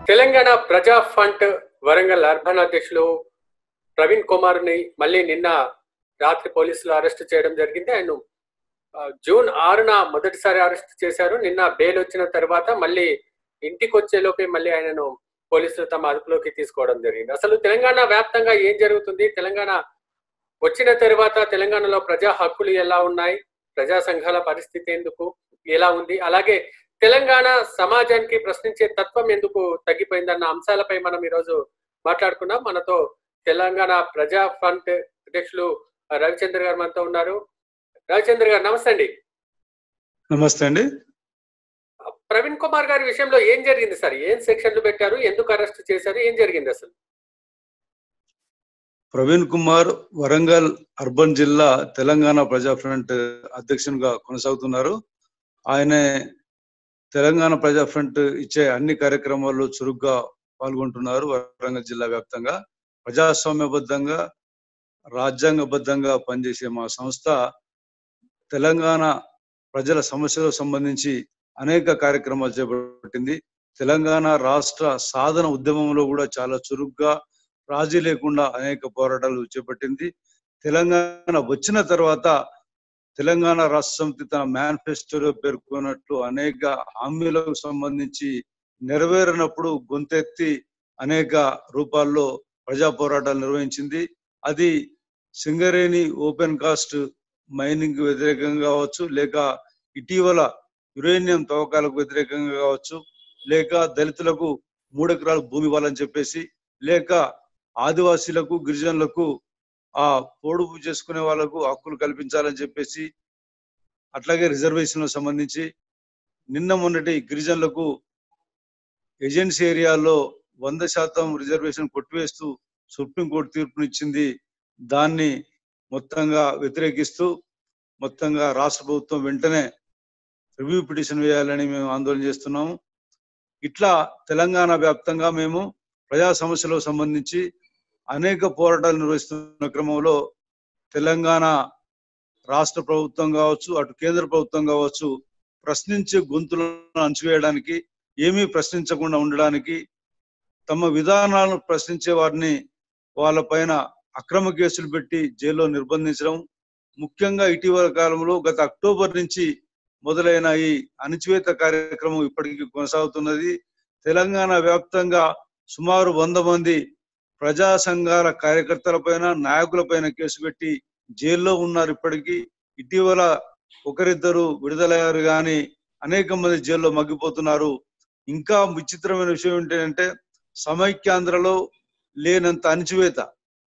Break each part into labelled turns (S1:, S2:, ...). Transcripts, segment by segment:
S1: తెలంగాణ ప్రజా front Warangal urban అధ్యక్షులు ప్రవీణ్ కుమార్ ని మళ్ళీ నిన్న రాత్రి పోలీసులు అరెస్ట్ చేయడం జరిగింది. ఆయన జూన్ 6న మొదటిసారి అరెస్ట్ చేశారు. నిన్న బెయిల్ వచ్చిన తర్వాత మళ్ళీ ఇంటికి వచ్చే లోపే మళ్ళీ ఆయనను పోలీసులు తమ అదుపులోకి తీసుకోవడం జరిగింది. అసలు తెలంగాణ వ్యాప్తంగా ఏం జరుగుతుంది, తెలంగాణ వచ్చిన తర్వాత తెలంగాణలో ప్రజా హక్కులు ఎలా ఉన్నాయి, ప్రజా సంఘాల పరిస్థితి ఎలా ఉంది, అలాగే తెలంగాణ సమాజానికి ప్రశ్నించే తత్వం ఎందుకు తగ్గిపోయిందన్న అంశాలపై మనం ఈరోజు మాట్లాడుకున్నాం. మనతో తెలంగాణ ప్రజా ఫ్రంట్ అధ్యక్షులు రవిచంద్ర గారు మనతో ఉన్నారు. రవిచంద్ర గారు నమస్తే అండి.
S2: నమస్తే అండి.
S1: ప్రవీణ్ కుమార్ గారి విషయంలో ఏం జరిగింది సార్? ఏం సెక్షన్లు పెట్టారు, ఎందుకు అరెస్ట్ చేశారు, ఏం జరిగింది అసలు?
S2: ప్రవీణ్ కుమార్ వరంగల్ అర్బన్ జిల్లా తెలంగాణ ప్రజా ఫ్రంట్ అధ్యక్షునిగా కొనసాగుతున్నారు. ఆయన తెలంగాణ ప్రజా ఫ్రంట్ ఇచ్చే అన్ని కార్యక్రమాల్లో చురుగ్గా పాల్గొంటున్నారు. వరంగల్ జిల్లా వ్యాప్తంగా ప్రజాస్వామ్యబద్ధంగా రాజ్యాంగబద్ధంగా పనిచేసే మా సంస్థ తెలంగాణ ప్రజల సమస్యలకు సంబంధించి అనేక కార్యక్రమాలు చేపట్టింది. తెలంగాణ రాష్ట్ర సాధన ఉద్యమంలో కూడా చాలా చురుగ్గా రాజీ లేకుండా అనేక పోరాటాలు చేపట్టింది. తెలంగాణ వచ్చిన తర్వాత తెలంగాణ రాష్ట్ర సమితి తన మేనిఫెస్టోలో పేర్కొన్నట్లు అనేక హామీలకు సంబంధించి నెరవేరినప్పుడు గొంతెత్తి అనేక రూపాల్లో ప్రజా పోరాటాలు నిర్వహించింది. అది సింగరేణి ఓపెన్ కాస్ట్ మైనింగ్ వ్యతిరేకంగా కావచ్చు, లేక ఇటీవల యురేనియం తవ్వకాలకు వ్యతిరేకంగా కావచ్చు, లేక దళితులకు 3 ఎకరాల భూమి ఇవ్వాలని చెప్పేసి, లేక ఆదివాసీలకు గిరిజనులకు ఆ పొడుపు చేసుకునే వాళ్ళకు హక్కులు కల్పించాలని చెప్పేసి, అట్లాగే రిజర్వేషన్లకు సంబంధించి నిన్న మొన్నటి గిరిజనులకు ఏజెన్సీ ఏరియాలో 100% రిజర్వేషన్ కొట్టివేస్తూ సుప్రీంకోర్టు తీర్పునిచ్చింది. దాన్ని మొత్తంగా వ్యతిరేకిస్తూ మొత్తంగా రాష్ట్ర ప్రభుత్వం వెంటనే రివ్యూ పిటిషన్ వేయాలని మేము ఆందోళన చేస్తున్నాము. ఇట్లా తెలంగాణ వ్యాప్తంగా మేము ప్రజా సమస్యలకు సంబంధించి అనేక పోరాటాలు నిర్వహిస్తున్న క్రమంలో తెలంగాణ రాష్ట్ర ప్రభుత్వం కావచ్చు, అటు కేంద్ర ప్రభుత్వం కావచ్చు, ప్రశ్నించే గొంతులను అణచివేయడానికి, ఏమీ ప్రశ్నించకుండా ఉండడానికి, తమ విధానాలను ప్రశ్నించే వారిని వాళ్ళపైన అక్రమ కేసులు పెట్టి జైల్లో నిర్బంధించడం, ముఖ్యంగా ఇటీవల కాలంలో గత అక్టోబర్ నుంచి మొదలైన ఈ అణచివేత కార్యక్రమం ఇప్పటికీ కొనసాగుతున్నది. తెలంగాణ వ్యాప్తంగా సుమారు 100 మంది ప్రజా సంఘాల కార్యకర్తలపైన, నాయకులపైన కేసు పెట్టి జైల్లో ఉన్నారు. ఇప్పటికీ ఇటీవల ఒకరిద్దరు విడుదలయ్యారు, కానీ అనేక మంది జైల్లో మగ్గిపోతున్నారు. ఇంకా విచిత్రమైన విషయం ఏంటంటే, సమైక్యాంధ్రలో లేనంత అణచివేత,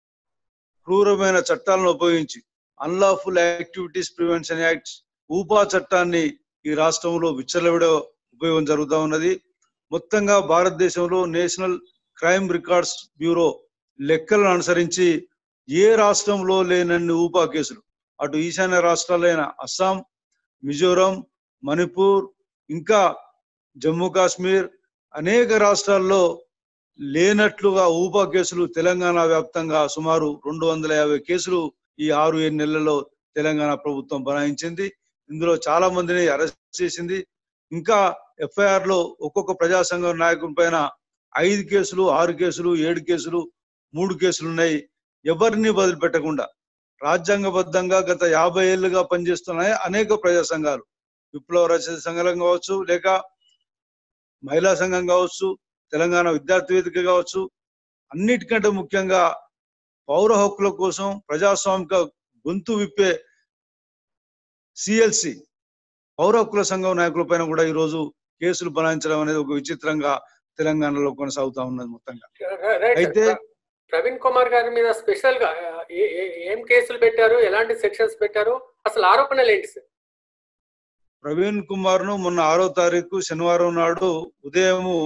S2: క్రూరమైన చట్టాలను ఉపయోగించి unlawful activities prevention act UAPA చట్టాన్ని ఈ రాష్ట్రంలో విచ్చలవిడ ఉపయోగం జరుగుతూ ఉన్నది. మొత్తంగా భారతదేశంలో నేషనల్ క్రైమ్ రికార్డ్స్ బ్యూరో లెక్కలను అనుసరించి ఏ రాష్ట్రంలో లేనన్ని ఊపా కేసులు, అటు ఈశాన్య రాష్ట్రాలైన అస్సాం, మిజోరం, మణిపూర్, ఇంకా జమ్మూ కాశ్మీర్, అనేక రాష్ట్రాల్లో లేనట్లుగా ఊపా కేసులు తెలంగాణ వ్యాప్తంగా సుమారు 250 కేసులు ఈ 6-7 నెలల్లో తెలంగాణ ప్రభుత్వం బనాయించింది. ఇందులో చాలా మందిని అరెస్ట్ చేసింది. ఇంకా ఎఫ్ఐఆర్ లో ఒక్కొక్క ప్రజా సంఘం నాయకుని పైన 5 కేసులు, 6 కేసులు, 7 కేసులు, 3 కేసులు ఉన్నాయి. ఎవరిని వదిలిపెట్టకుండా రాజ్యాంగబద్ధంగా గత 50 ఏళ్లుగా పనిచేస్తున్నాయి అనేక ప్రజా సంఘాలు, విప్లవ రచయిత సంఘం కావచ్చు, లేక మహిళా సంఘం కావచ్చు, తెలంగాణ విద్యార్థి వేదిక కావచ్చు, అన్నిటికంటే ముఖ్యంగా పౌర హక్కుల కోసం ప్రజాస్వామిక గొంతు విప్పే సిఎల్సి పౌర హక్కుల సంఘం నాయకుల పైన కూడా ఈరోజు కేసులు బనాయించడం అనేది ఒక విచిత్రంగా తెలంగాణలో కొనసాగుతా ఉన్నది మొత్తంగా. అయితే
S1: ప్రవీణ్ కుమార్ గారి మీద స్పెషల్ గా ఏం కేసులు పెట్టారు, ఎలాంటి సెక్షన్స్ పెట్టారు, అసలు ఆరోపణలు ఏంటి సార్?
S2: ప్రవీణ్ కుమార్ ను మొన్న 6వ తారీఖు శనివారం నాడు ఉదయము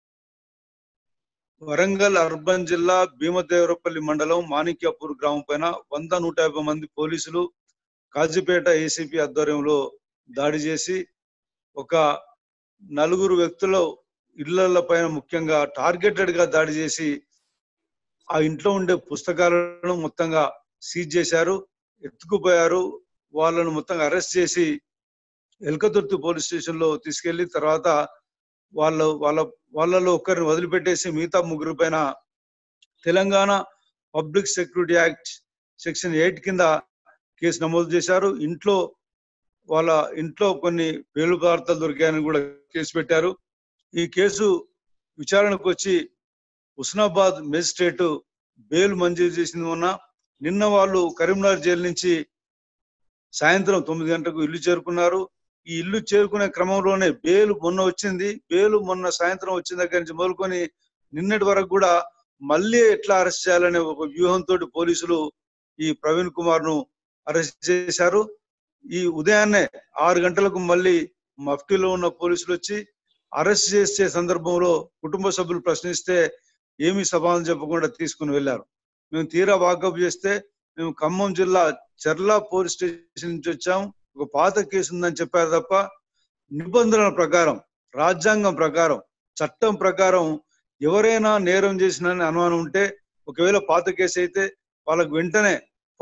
S2: వరంగల్ అర్బన్ జిల్లా భీమదేవరపల్లి మండలం మాణిక్యాపూర్ గ్రామం పైన 100-150 మంది పోలీసులు కాజీపేట ఏసీపీ ఆధ్వర్యంలో దాడి చేసి ఒక 4 వ్యక్తుల ఇళ్ల పైన ముఖ్యంగా టార్గెటెడ్ గా దాడి చేసి ఆ ఇంట్లో ఉండే పుస్తకాలను మొత్తంగా సీజ్ చేశారు, ఎత్తుకుపోయారు. వాళ్ళను మొత్తంగా అరెస్ట్ చేసి ఎల్కతుర్తి పోలీస్ స్టేషన్ లో తీసుకెళ్లి తర్వాత వాళ్ళలో ఒక్కరిని వదిలిపెట్టేసి మిగతా ముగ్గురు పైన Telangana public security act section 8 కింద కేసు నమోదు చేశారు. వాళ్ళ ఇంట్లో కొన్ని పేలు పదార్థాలు దొరికాయని కూడా కేసు పెట్టారు. ఈ కేసు విచారణకు వచ్చి హుస్నాబాద్ మేజిస్ట్రేట్ బెయిల్ మంజూరు చేసింది. నిన్న వాళ్ళు కరీంనగర్ జైలు నుంచి సాయంత్రం 9 గంటలకు ఇల్లు చేరుకున్నారు. ఈ ఇల్లు చేరుకునే క్రమంలోనే బెయిల్ మొన్న వచ్చింది. బెయిల్ మొన్న సాయంత్రం వచ్చిన దగ్గర నుంచి మొదలుకొని నిన్నటి వరకు కూడా మళ్ళీ ఎట్లా అరెస్ట్ చేయాలనే ఒక వ్యూహంతో పోలీసులు ఈ ప్రవీణ్ కుమార్ ను అరెస్ట్ చేశారు. ఈ ఉదయాన్నే 6 గంటలకు మళ్ళీ మఫ్టీలో ఉన్న పోలీసులు వచ్చి అరెస్ట్ చేసే సందర్భంలో కుటుంబ సభ్యులు ప్రశ్నిస్తే ఏమీ సమాధానం చెప్పకుండా తీసుకుని వెళ్లారు. మేము తీరా వాకప్ చేస్తే మేము ఖమ్మం జిల్లా చర్ల పోలీస్ స్టేషన్ నుంచి వచ్చాం, ఒక పాత కేసు ఉందని చెప్పారు తప్ప నిబంధనల ప్రకారం, రాజ్యాంగం ప్రకారం, చట్టం ప్రకారం ఎవరైనా నేరం చేసిన అనుమానం ఉంటే ఒకవేళ పాత కేసు అయితే వాళ్ళకు వెంటనే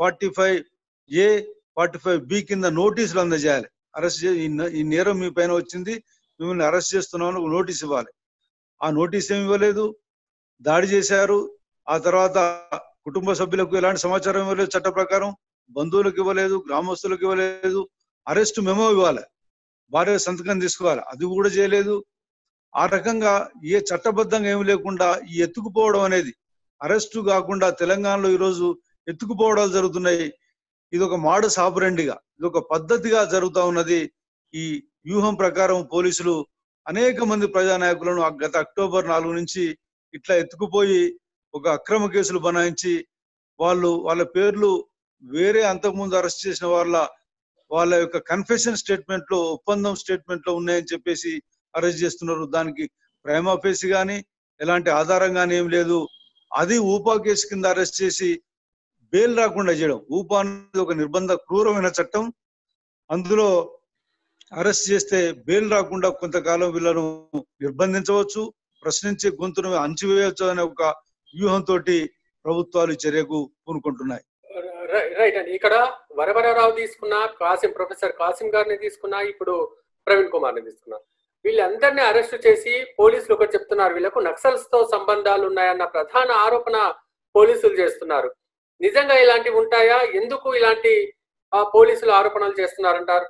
S2: 45A 45B కింద నోటీసులు అందజేయాలి. అరెస్ట్ ఈ నేరం మీ పైన వచ్చింది, మిమ్మల్ని అరెస్ట్ చేస్తున్నామని ఒక నోటీస్ ఇవ్వాలి. ఆ నోటీస్ ఏమి ఇవ్వలేదు, దాడి చేశారు. ఆ తర్వాత కుటుంబ సభ్యులకు ఎలాంటి సమాచారం ఇవ్వలేదు, చట్ట ప్రకారం బంధువులకు ఇవ్వలేదు, గ్రామస్తులకు ఇవ్వలేదు. అరెస్ట్ మెమో ఇవ్వాలి, భార్య సంతకం తీసుకోవాలి, అది కూడా చేయలేదు. ఆ రకంగా ఏ చట్టబద్ధంగా ఏమి లేకుండా ఈ ఎత్తుకుపోవడం అనేది అరెస్టు కాకుండా తెలంగాణలో ఈరోజు ఎత్తుకుపోవడాలు జరుగుతున్నాయి. ఇది ఒక మోడస్ ఆపరెండిగా, ఇది ఒక పద్ధతిగా జరుగుతా ఉన్నది. ఈ వ్యూహం ప్రకారం పోలీసులు అనేక మంది ప్రజానాయకులను గత అక్టోబర్ 4 నుంచి ఇట్లా ఎత్తుకుపోయి ఒక అక్రమ కేసులు బనాయించి వాళ్ళ పేర్లు వేరే అంతకుముందు అరెస్ట్ చేసిన వాళ్ళ యొక్క కన్ఫెషన్ స్టేట్మెంట్ లో, ఒప్పందం స్టేట్మెంట్ లో ఉన్నాయని చెప్పేసి అరెస్ట్ చేస్తున్నారు. దానికి ప్రైమా ఫేసి కానీ ఎలాంటి ఆధారం కానీ ఏం లేదు. అది ఊపా కేసు కింద అరెస్ట్ చేసి బెయిల్ రాకుండా చేయడం. ఊపా అనేది ఒక క్రూరమైన చట్టం. అందులో అరెస్ట్ చేస్తే బెయిల్ రాకుండా కొంతకాలం వీళ్ళను నిర్బంధించవచ్చు, ప్రశ్నించే గొంతును అణచివేయవచ్చు అనే ఒక వ్యూహంతో ప్రభుత్వాలు చర్యకు పూనుకుంటున్నాయి.
S1: రైట్ అండి. ఇక్కడ వరవరరావు తీసుకున్నా, ప్రొఫెసర్ కాసిం గారిని తీసుకున్నా, ఇప్పుడు ప్రవీణ్ కుమార్ ని తీసుకున్నా, వీళ్ళందరినీ అరెస్ట్ చేసి పోలీసులు ఒకటి చెప్తున్నారు, వీళ్ళకు నక్సల్స్ తో సంబంధాలు ఉన్నాయన్న ప్రధాన ఆరోపణ పోలీసులు చేస్తున్నారు. నిజంగా ఇలాంటివి ఉంటాయా? ఎందుకు ఇలాంటి పోలీసులు ఆరోపణలు చేస్తున్నారంటారు?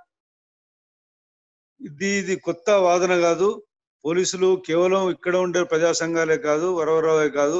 S2: ఇది కొత్త వాదన కాదు. పోలీసులు కేవలం ఇక్కడ ఉండే ప్రజా సంఘాలే కాదు, వరవరావే కాదు,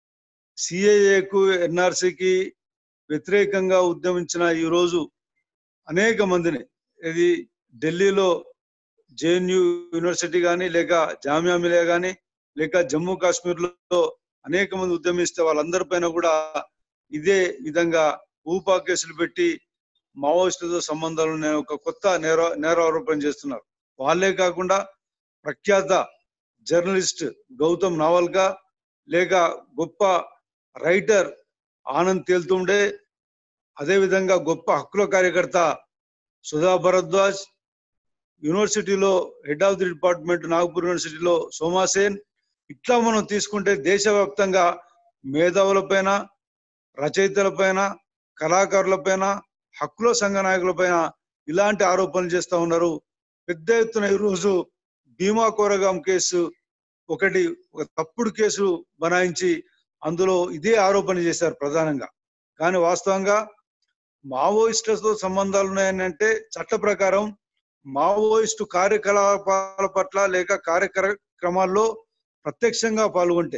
S2: సిఏఏకు, ఎన్ఆర్సీకి వ్యతిరేకంగా ఉద్యమించిన ఈ రోజు అనేక మందిని, ఇది ఢిల్లీలో జేఎన్యూ యూనివర్సిటీ కానీ, లేక జామియా మిలియా కానీ, లేక జమ్మూ కాశ్మీర్ లో అనేక మంది ఉద్యమిస్తే వాళ్ళందరిపైన కూడా ఇదే విధంగా ఊపా కేసులు పెట్టి మావోయిస్టులతో సంబంధాలు ఉన్న ఒక కొత్త నేరారోపణ చేస్తున్నారు. వాళ్ళే కాకుండా ప్రఖ్యాత జర్నలిస్ట్ గౌతమ్ నావల్కా, లేక గొప్ప రైటర్ ఆనంద్ తేల్తుండే, అదేవిధంగా గొప్ప హక్కుల కార్యకర్త సుధా భరద్వాజ్, యూనివర్సిటీలో head of the department Nagpur యూనివర్సిటీలో సోమాసేన్, ఇట్లా మనం తీసుకుంటే దేశవ్యాప్తంగా మేధావులపైన, రచయితలపైన, కళాకారులపైన, హక్కుల సంఘ నాయకులపైన ఇలాంటి ఆరోపణలు చేస్తా ఉన్నారు. పెద్ద ఎత్తున ఈరోజు భీమా కోరగాం కేసు ఒక తప్పుడు కేసు బనాయించి అందులో ఇదే ఆరోపణ చేశారు ప్రధానంగా. కానీ వాస్తవంగా మావోయిస్టులతో సంబంధాలు ఉన్నాయని అంటే చట్ట ప్రకారం మావోయిస్టు కార్యకలాపాల పట్ల లేక కార్యక్రమాల్లో ప్రత్యక్షంగా పాల్గొంటే,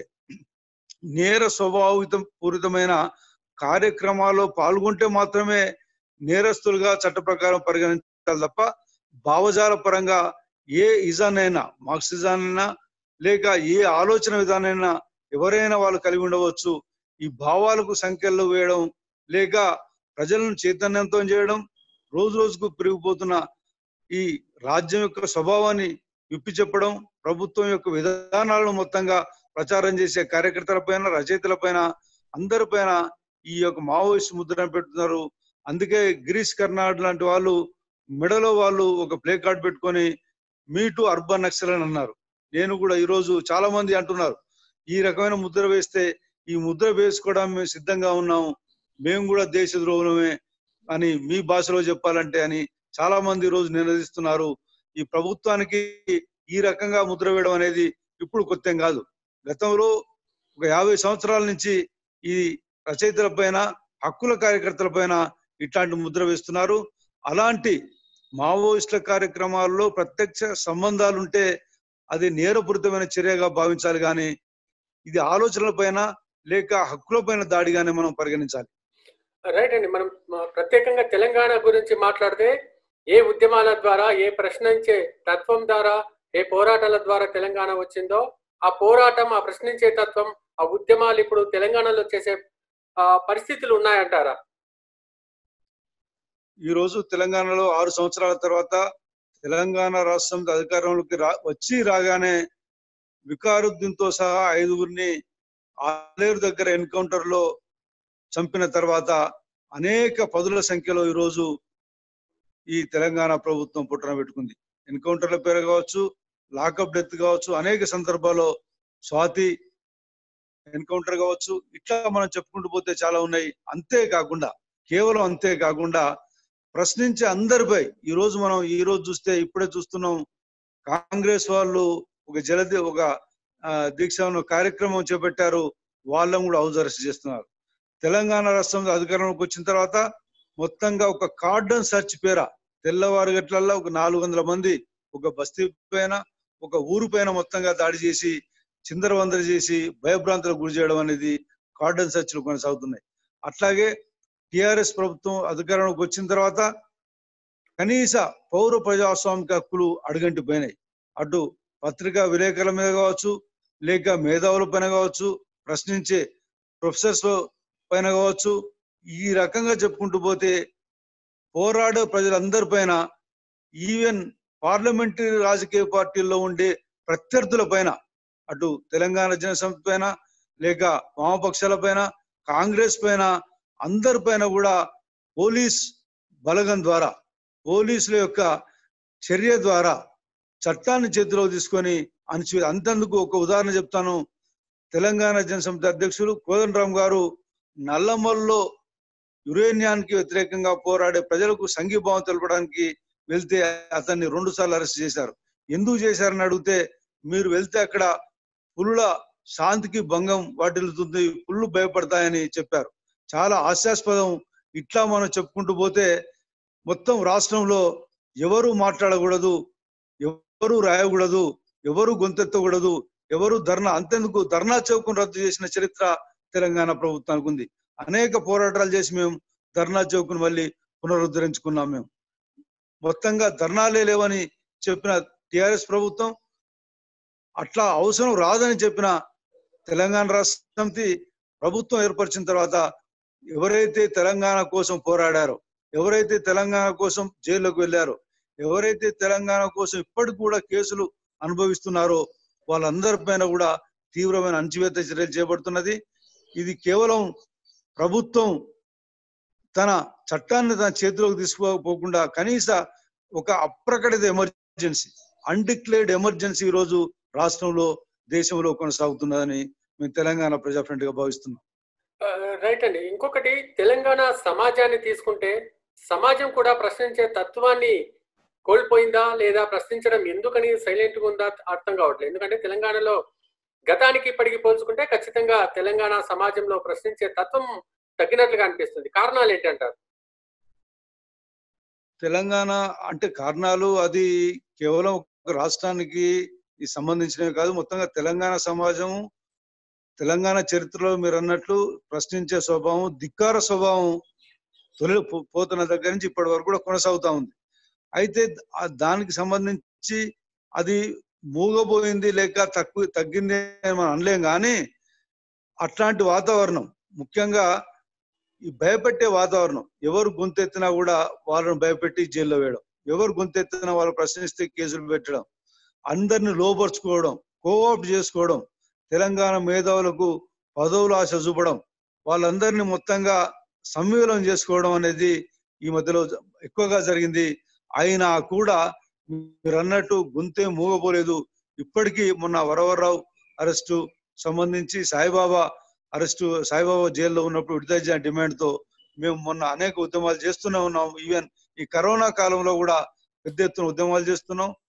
S2: నేర పూరితమైన కార్యక్రమాల్లో పాల్గొంటే మాత్రమే నేరస్తులుగా చట్ట ప్రకారం పరిగణించాలి తప్ప భావజాల పరంగా ఏ ఇజానైనా, మార్క్సిజానైనా లేక ఏ ఆలోచన విధానైనా ఎవరైనా వాళ్ళు కలిగి ఉండవచ్చు. ఈ భావాలకు సంఖ్యలు వేయడం లేక ప్రజలను చైతన్యంతం చేయడం, రోజు రోజుకు పెరిగిపోతున్న ఈ రాజ్యం యొక్క స్వభావాన్ని విప్పి చెప్పడం, ప్రభుత్వం యొక్క విధానాలను మొత్తంగా ప్రచారం చేసే కార్యకర్తలపైన, రచయితలపైన, అందరిపైన ఈ యొక్క మావోయిస్ట్ ముద్ర పెడుతున్నారు. అందుకే గిరీష్ కర్నాడ్ లాంటి వాళ్ళు మెడలో వాళ్ళు ఒక ప్లే కార్డ్ పెట్టుకొని మీ టు అర్బన్ నక్సల్ అని అన్నారు. నేను కూడా ఈరోజు చాలా మంది అంటున్నారు, ఈ రకమైన ముద్ర వేస్తే ఈ ముద్ర వేసుకోవడానికి మేము సిద్ధంగా ఉన్నాము, మేము కూడా దేశద్రోహులమే అని మీ భాషలో చెప్పాలంటే అని చాలా మంది ఈరోజు నినదిస్తున్నారు. ఈ ప్రభుత్వానికి ఈ రకంగా ముద్ర వేయడం అనేది ఇప్పుడు కొత్తేం కాదు. గతంలో ఒక 50 సంవత్సరాల నుంచి ఈ రచయితల పైన, హక్కుల కార్యకర్తల పైన ఇట్లాంటి ముద్ర వేస్తున్నారు. అలాంటి మావోయిస్టుల కార్యక్రమాల్లో ప్రత్యక్ష సంబంధాలుంటే అది నేరపూరితమైన చర్యగా భావించాలి, కానీ ఇది ఆలోచనల పైన లేక హక్కుల పైన దాడిగానే మనం పరిగణించాలి.
S1: రైట్ అండి. మనం ప్రత్యేకంగా తెలంగాణ గురించి మాట్లాడితే ఏ ఉద్యమాల ద్వారా, ఏ ప్రశ్నించే తత్వం ద్వారా, ఏ పోరాటాల ద్వారా తెలంగాణ వచ్చిందో ఆ పోరాటం, ఆ ప్రశ్నించే తత్వం, ఆ ఉద్యమాలు ఇప్పుడు తెలంగాణలో చేసే పరిస్థితులు ఉన్నాయంటారా?
S2: ఈ రోజు తెలంగాణలో 6 సంవత్సరాల తర్వాత తెలంగాణ రాష్ట్రం అధికారంలోకి రాగానే వికారుద్దీన్ తో సహా 5గురిని ఆలేరు దగ్గర ఎన్కౌంటర్ లో చంపిన తర్వాత అనేక పదుల సంఖ్యలో ఈరోజు ఈ తెలంగాణ ప్రభుత్వం పుట్టన పెట్టుకుంది. ఎన్కౌంటర్ల పేరు కావచ్చు, లాకప్ డెత్ కావచ్చు, అనేక సందర్భాల్లో స్వాతి ఎన్కౌంటర్ కావచ్చు, ఇట్లా మనం చెప్పుకుంటూ పోతే చాలా ఉన్నాయి. అంతేకాకుండా కేవలం అంతేకాకుండా ప్రశ్నించే అందరిపై ఈ రోజు చూస్తే ఇప్పుడే చూస్తున్నాం, కాంగ్రెస్ వాళ్ళు ఒక దీక్ష కార్యక్రమం చేపట్టారు. వాళ్ళని కూడా హౌస్ అరెస్ట్ చేస్తున్నారు. తెలంగాణ రాష్ట్రం అధికారంలోకి వచ్చిన తర్వాత మొత్తంగా ఒక కార్డన్ సర్చ్ పేర తెల్లవారు గట్లల్లో ఒక 400 మంది ఒక బస్తీ పైన, ఒక ఊరు పైన మొత్తంగా దాడి చేసి చిందరవందర చేసి భయభ్రాంతులకు గురి చేయడం అనేది కార్డన్ సర్చ్లు కొనసాగుతున్నాయి. అట్లాగే టిఆర్ఎస్ ప్రభుత్వం అధికారంలోకి వచ్చిన తర్వాత కనీస పౌర ప్రజాస్వామిక హక్కులు అడుగంటిపోయినాయి. అటు పత్రికా విలేకరుల మీద కావచ్చు, లేక మేధావుల పైన కావచ్చు, ప్రశ్నించే ప్రొఫెసర్స్ పైన కావచ్చు, ఈ రకంగా చెప్పుకుంటూ పోతే పోరాడే ప్రజలందరి పైన, ఈవెన్ పార్లమెంటరీ రాజకీయ పార్టీల్లో ఉండే ప్రత్యర్థుల పైన, అటు తెలంగాణ జనసమితి పైన, లేక వామపక్షాల పైన, కాంగ్రెస్ పైన, అందరి పైన కూడా పోలీస్ బలగం ద్వారా, పోలీసుల యొక్క చర్య ద్వారా చట్టాన్ని చేతిలో తీసుకొని అంతేందుకు ఒక ఉదాహరణ చెప్తాను. తెలంగాణ జనసమితి అధ్యక్షులు కోదండరామ్ గారు నల్లమల్లో యురేనియానికి వ్యతిరేకంగా పోరాడే ప్రజలకు సంఘీభావం తెలపడానికి వెళ్తే అతన్ని 2 సార్లు అరెస్ట్ చేశారు. ఎందుకు చేశారని అడిగితే, మీరు వెళ్తే అక్కడ పులుల శాంతికి భంగం వాటిల్లుతుంది, పుళ్ళు భయపడతాయని చెప్పారు. చాలా హాస్యాస్పదం. ఇట్లా మనం చెప్పుకుంటూ పోతే మొత్తం రాష్ట్రంలో ఎవరు మాట్లాడకూడదు, ఎవరు రాయకూడదు, ఎవరు గొంతెత్తకూడదు, ఎవరు అంతెందుకు ధర్నా చౌకను రద్దు చేసిన చరిత్ర తెలంగాణ ప్రభుత్వానికి ఉంది. అనేక పోరాటాలు చేసి మేము ధర్నా చౌకను మళ్ళీ పునరుద్ధరించుకున్నాం. మేము మొత్తంగా ధర్నాలే లేవని చెప్పిన టిఆర్ఎస్ ప్రభుత్వం, అట్లా అవసరం రాదని చెప్పిన తెలంగాణ రాష్ట్ర సమితి ప్రభుత్వం ఏర్పరిచిన తర్వాత ఎవరైతే తెలంగాణ కోసం పోరాడారో, ఎవరైతే తెలంగాణ కోసం జైల్లోకి వెళ్ళారో, ఎవరైతే తెలంగాణ కోసం ఇప్పటికి కూడా కేసులు అనుభవిస్తున్నారో వాళ్ళందరిపైన కూడా తీవ్రమైన అణచివేత చర్యలు చేపడుతున్నది. ఇది కేవలం ప్రభుత్వం తన చట్టాన్ని తన చేతిలోకి తీసుకోకపోకుండా కనీస ఒక అప్రకటిత ఎమర్జెన్సీ, అన్డిక్లేర్డ్ ఎమర్జెన్సీ ఈ రోజు రాష్ట్రంలో, దేశంలో కొనసాగుతున్నదని మేము తెలంగాణ ప్రజా ఫ్రంట్ గా భావిస్తున్నాం.
S1: రైట్ అండి. ఇంకొకటి, తెలంగాణ సమాజాన్ని తీసుకుంటే సమాజం కూడా ప్రశ్నించే తత్వాన్ని కోల్పోయిందా, లేదా ప్రశ్నించడం ఎందుకని సైలెంట్ గా ఉందా అర్థం కావట్లేదు. ఎందుకంటే తెలంగాణలో గతానికి ఇప్పటికి పోల్చుకుంటే ఖచ్చితంగా తెలంగాణ సమాజంలో ప్రశ్నించే తత్వం తగ్గినట్లుగా అనిపిస్తుంది. కారణాలు ఏంటంటారు?
S2: తెలంగాణ అంటే కారణాలు అది కేవలం ఒక రాష్ట్రానికి సంబంధించినవి కాదు. మొత్తంగా తెలంగాణ సమాజం, తెలంగాణ చరిత్రలో మీరు అన్నట్లు ప్రశ్నించే స్వభావం, ధిక్కార స్వభావం పోతున్న దగ్గర నుంచి ఇప్పటి వరకు కూడా కొనసాగుతా ఉంది. అయితే దానికి సంబంధించి అది మూగబోయింది లేక తగ్గింది అని మనం అనలేం. కానీ అట్లాంటి వాతావరణం, ముఖ్యంగా ఈ భయపెట్టే వాతావరణం, ఎవరు గొంతెత్తినా కూడా వాళ్ళని భయపెట్టి జైల్లో వేయడం, ఎవరు గొంతెత్తినా వాళ్ళు ప్రశ్నిస్తే కేసులు పెట్టడం, అందరిని లోపరుచుకోవడం, కోఆప్ట్ చేసుకోవడం, తెలంగాణ మేధావులకు పదవులు ఆశ చూపడం, వాళ్ళందరినీ మొత్తంగా సమ్మేళనం చేసుకోవడం అనేది ఈ మధ్యలో ఎక్కువగా జరిగింది. అయినా కూడా మీరు అన్నట్టు గొంతే మూగపోలేదు. ఇప్పటికీ మొన్న వరవరరావు అరెస్టు సంబంధించి సాయిబాబా జైల్లో ఉన్నప్పుడు విడుదల చేసిన డిమాండ్ తో మేము మొన్న అనేక ఉద్యమాలు చేస్తూనే ఉన్నాం. ఈవెన్ ఈ కరోనా కాలంలో కూడా పెద్ద ఎత్తున ఉద్యమాలు చేస్తున్నాం.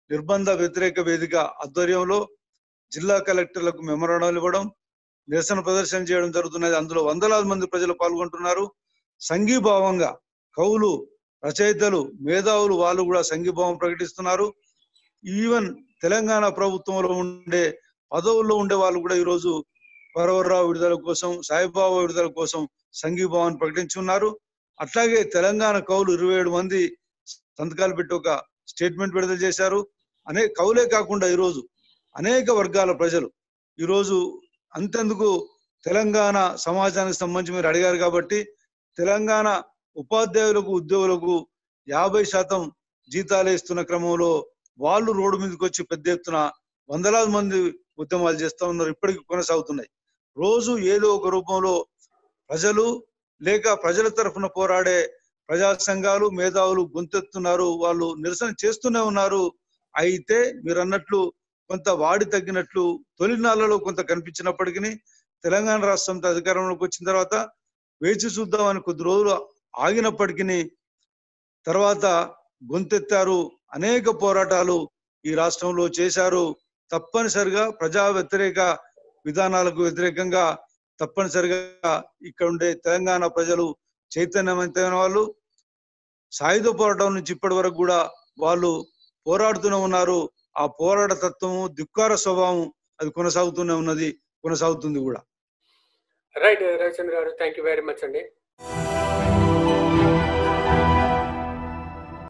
S2: నిర్బంధ వ్యతిరేక వేదిక ఆధ్వర్యంలో జిల్లా కలెక్టర్లకు మెమోరాండాలు ఇవ్వడం, నిరసన ప్రదర్శన చేయడం జరుగుతున్నది. అందులో వందలాది మంది ప్రజలు పాల్గొంటున్నారు. సంఘీభావంగా కవులు, రచయితలు, మేధావులు వాళ్ళు కూడా సంఘీభావం ప్రకటిస్తున్నారు. ఈవెన్ తెలంగాణ ప్రభుత్వంలో ఉండే పదవుల్లో ఉండే వాళ్ళు కూడా ఈరోజు వరవరరావు విడుదల కోసం, సాయిబాబా విడుదల కోసం సంఘీభావాన్ని ప్రకటించి ఉన్నారు. అట్లాగే తెలంగాణ కవులు 27 మంది సంతకాలు పెట్టి ఒక స్టేట్మెంట్ విడుదల చేశారు. కవులే కాకుండా ఈరోజు అనేక వర్గాల ప్రజలు ఈరోజు అంతెందుకు తెలంగాణ సమాజానికి సంబంధించి మీరు అడిగారు కాబట్టి తెలంగాణ ఉపాధ్యాయులకు, ఉద్యోగులకు 50% జీతాలు ఇస్తున్న క్రమంలో వాళ్ళు రోడ్డు మీదకి వచ్చి పెద్ద ఎత్తున వందలాది మంది ఉద్యమాలు చేస్తూ ఉన్నారు. ఇప్పటికీ కొనసాగుతున్నాయి. రోజు ఏదో ఒక రూపంలో ప్రజలు లేక ప్రజల తరఫున పోరాడే ప్రజా సంఘాలు, మేధావులు గొంతెత్తున్నారు. వాళ్ళు నిరసన చేస్తూనే ఉన్నారు. అయితే మీరు అన్నట్లు కొంత వాడి తగ్గినట్లు తొలినాళ్లలో కొంత కనిపించినప్పటికీ తెలంగాణ రాష్ట్రం అధికారంలోకి వచ్చిన తర్వాత వేచి చూద్దామని కొద్ది రోజులు ఆగినప్పటికీ తర్వాత గొంతెత్తారు. అనేక పోరాటాలు ఈ రాష్ట్రంలో చేశారు. తప్పనిసరిగా ప్రజా వ్యతిరేక విధానాలకు వ్యతిరేకంగా తప్పనిసరిగా ఇక్కడ ఉండే తెలంగాణ ప్రజలు చైతన్యవంతమైన వాళ్ళు. సాయుధ పోరాటం నుంచి ఇప్పటి వరకు కూడా వాళ్ళు పోరాడుతూనే ఉన్నారు. ఆ పోరాట తత్వము, ధిక్కార స్వభావం అది కొనసాగుతూనే ఉన్నది, కొనసాగుతుంది కూడా.
S1: రైట్ రవిచంద్ర గారు, థ్యాంక్ యూ వెరీ మచ్ అండి.